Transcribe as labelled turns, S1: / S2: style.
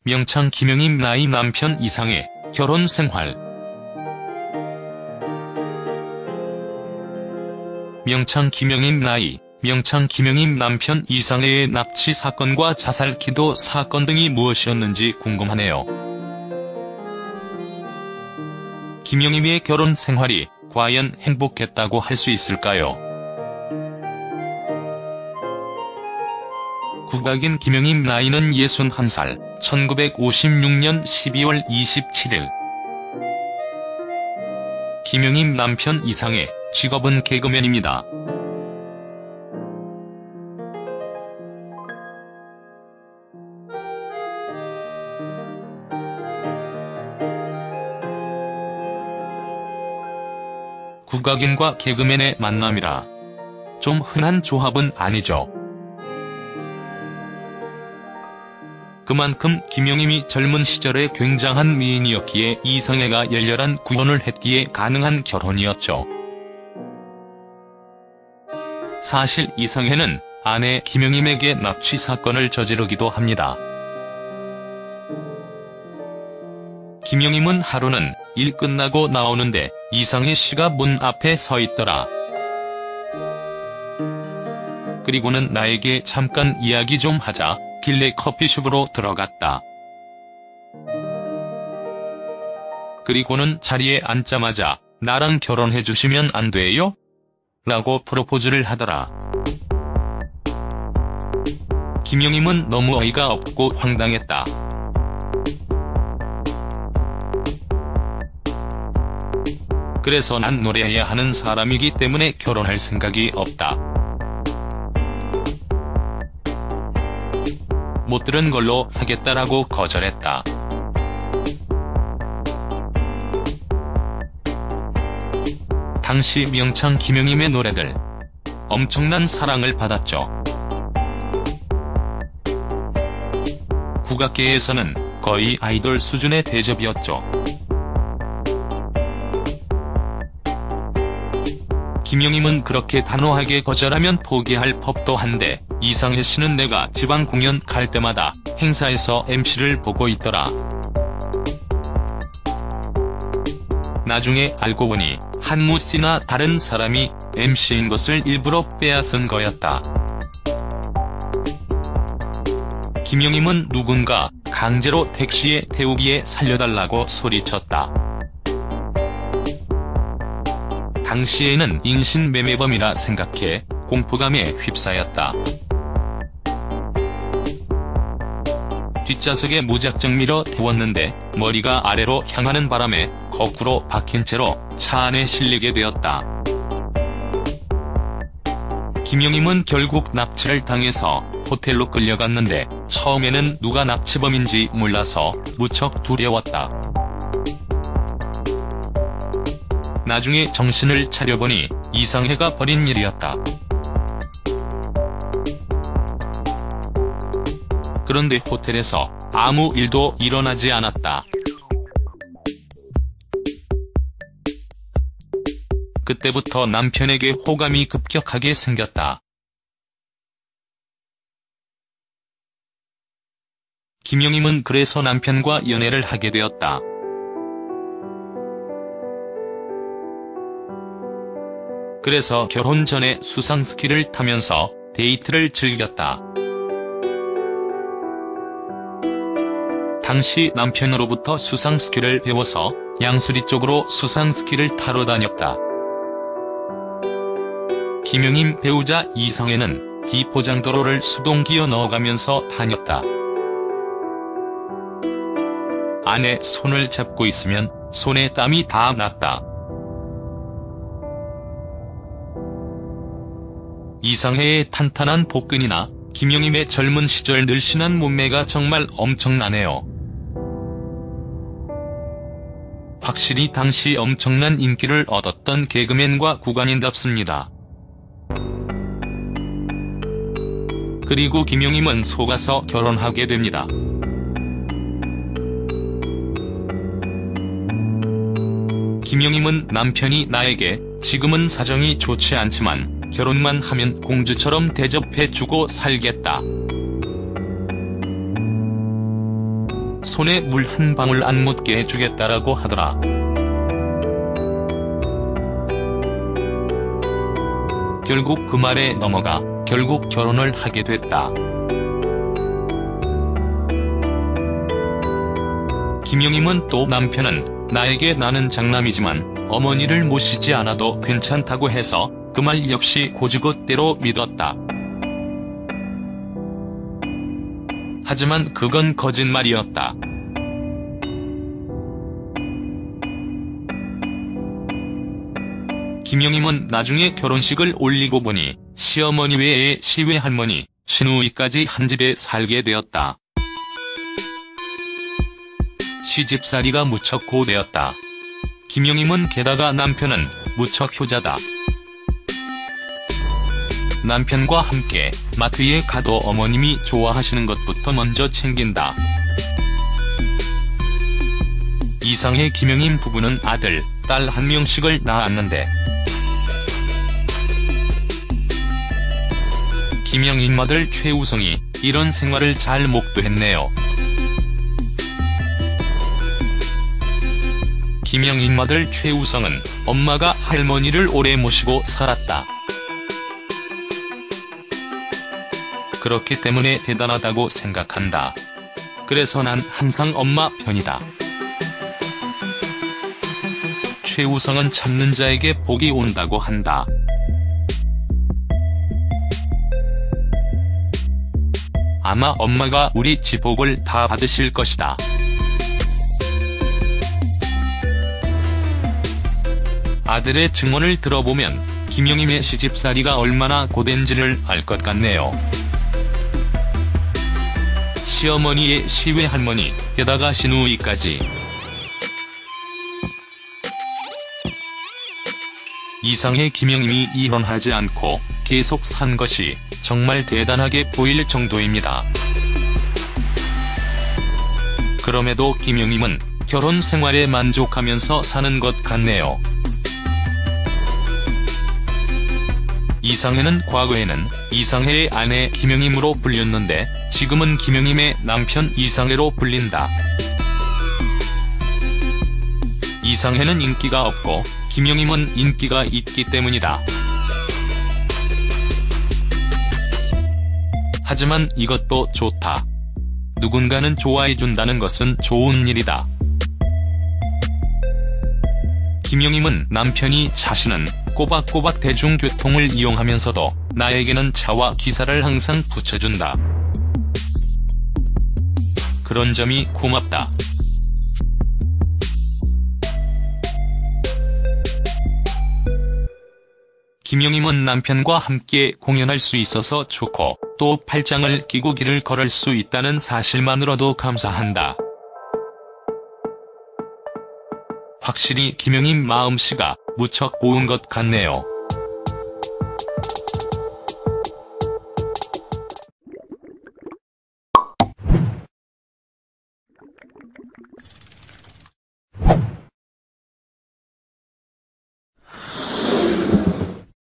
S1: 명창 김영임 나이 남편 이상의 결혼 생활. 명창 김영임 나이. 명창 김영임 남편 이상해의 납치 사건과 자살 기도 사건 등이 무엇이었는지 궁금하네요. 김영임의 결혼 생활이 과연 행복했다고 할 수 있을까요? 국악인 김영임 나이는 61살, 1956년 12월 27일. 김영임 남편 이상해, 직업은 개그맨입니다. 국악인과 개그맨의 만남이라 좀 흔한 조합은 아니죠. 그만큼 김영임이 젊은 시절에 굉장한 미인이었기에 이상해가 열렬한 구혼을 했기에 가능한 결혼이었죠. 사실 이상해는 아내 김영임에게 납치 사건을 저지르기도 합니다. 김영임은 하루는 일 끝나고 나오는데 이상해 씨가 문 앞에 서 있더라. 그리고는 나에게 잠깐 이야기 좀 하자 길래 커피숍으로 들어갔다. 그리고는 자리에 앉자마자 나랑 결혼해 주시면 안 돼요? 라고 프로포즈를 하더라. 김영임은 너무 어이가 없고 황당했다. 그래서 난 노래해야 하는 사람이기 때문에 결혼할 생각이 없다. 못 들은 걸로 하겠다라고 거절했다. 당시 명창 김영임의 노래들 엄청난 사랑을 받았죠. 국악계에서는 거의 아이돌 수준의 대접이었죠. 김영임은 그렇게 단호하게 거절하면 포기할 법도 한데 이상해 씨는 내가 지방 공연 갈 때마다 행사에서 MC를 보고 있더라. 나중에 알고 보니 한무 씨나 다른 사람이 MC인 것을 일부러 빼앗은 거였다. 김영임은 누군가 강제로 택시에 태우기에 살려달라고 소리쳤다. 당시에는 인신매매범이라 생각해 공포감에 휩싸였다. 뒷좌석에 무작정 밀어 태웠는데 머리가 아래로 향하는 바람에 거꾸로 박힌 채로 차 안에 실리게 되었다. 김영임은 결국 납치를 당해서 호텔로 끌려갔는데 처음에는 누가 납치범인지 몰라서 무척 두려웠다. 나중에 정신을 차려보니 이상해가 벌인 일이었다. 그런데 호텔에서 아무 일도 일어나지 않았다. 그때부터 남편에게 호감이 급격하게 생겼다. 김영임은 그래서 남편과 연애를 하게 되었다. 그래서 결혼 전에 수상스키를 타면서 데이트를 즐겼다. 당시 남편으로부터 수상스키를 배워서 양수리 쪽으로 수상스키를 타러 다녔다. 김영임 배우자 이상해는 비포장도로를 수동기어 넣어가면서 다녔다. 아내 손을 잡고 있으면 손에 땀이 다 났다. 이상해의 탄탄한 복근이나 김영임의 젊은 시절 늘씬한 몸매가 정말 엄청나네요. 확실히 당시 엄청난 인기를 얻었던 개그맨과 국악인답습니다. 그리고 김영임은 속아서 결혼하게 됩니다. 김영임은 남편이 나에게 지금은 사정이 좋지 않지만 결혼만 하면 공주처럼 대접해주고 살겠다. 손에 물 한 방울 안 묻게 해주겠다라고 하더라. 결국 그 말에 넘어가 결국 결혼을 하게 됐다. 김영임은 또 남편은 나에게 나는 장남이지만 어머니를 모시지 않아도 괜찮다고 해서 그 말 역시 고지것대로 믿었다. 하지만 그건 거짓말이었다. 김영임은 나중에 결혼식을 올리고 보니 시어머니 외에 시외할머니, 시누이까지 한 집에 살게 되었다. 시집살이가 무척 고되었다. 김영임은 게다가 남편은 무척 효자다. 남편과 함께 마트에 가도 어머님이 좋아하시는 것부터 먼저 챙긴다. 이상해 김영임 부부는 아들, 딸 한 명씩을 낳았는데 김영임 아들 최우성이 이런 생활을 잘 목도했네요. 김영임 아들 최우성은 엄마가 할머니를 오래 모시고 살았다. 그렇기 때문에 대단하다고 생각한다. 그래서 난 항상 엄마 편이다. 최우성은 참는 자에게 복이 온다고 한다. 아마 엄마가 우리 집 복을 다 받으실 것이다. 아들의 증언을 들어보면 김영임의 시집살이가 얼마나 고된지를 알 것 같네요. 시어머니의 시외할머니, 게다가 시누이까지. 이상해 김영임이 이혼하지 않고 계속 산 것이 정말 대단하게 보일 정도입니다. 그럼에도 김영임은 결혼 생활에 만족하면서 사는 것 같네요. 이상해는 과거에는 이상해의 아내 김영임으로 불렸는데 지금은 김영임의 남편 이상해로 불린다. 이상해는 인기가 없고 김영임은 인기가 있기 때문이다. 하지만 이것도 좋다. 누군가는 좋아해준다는 것은 좋은 일이다. 김영임은 남편이 자신은 꼬박꼬박 대중교통을 이용하면서도 나에게는 차와 기사를 항상 붙여준다. 그런 점이 고맙다. 김영임은 남편과 함께 공연할 수 있어서 좋고 또 팔짱을 끼고 길을 걸을 수 있다는 사실만으로도 감사한다. 확실히 김영임 마음씨가 무척 고운 것 같네요.